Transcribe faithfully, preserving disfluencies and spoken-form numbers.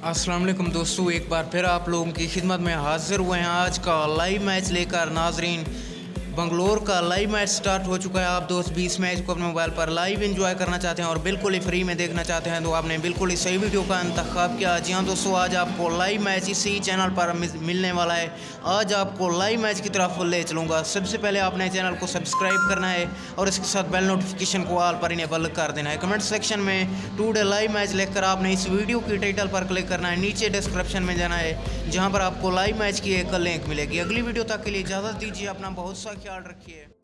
अस्सलाम वालेकुम दोस्तों, एक बार फिर आप लोगों की खिदमत में हाजिर हुए हैं आज का लाइव मैच लेकर। नाजरीन, बंगलोर का लाइव मैच स्टार्ट हो चुका है। आप दोस्त भी इस मैच को अपने मोबाइल पर लाइव एंजॉय करना चाहते हैं और बिल्कुल ही फ्री में देखना चाहते हैं तो आपने बिल्कुल ही सही वीडियो का इंतखाब किया। जी हाँ दोस्तों, आज आपको लाइव मैच इसी चैनल पर मिलने वाला है। आज आपको लाइव मैच की तरफ ले चलूँगा। सबसे पहले आपने चैनल को सब्सक्राइब करना है और इसके साथ बेल नोटिफिकेशन को ऑल पर इनेबल कर देना है। कमेंट सेक्शन में टुडे लाइव मैच लिखकर आपने इस वीडियो की टाइटल पर क्लिक करना है। नीचे डिस्क्रिप्शन में जाना है जहाँ पर आपको लाइव मैच की एक लिंक मिलेगी। अगली वीडियो तक के लिए इजाज़त दीजिए। अपना बहुत सा ख्याल रखिए।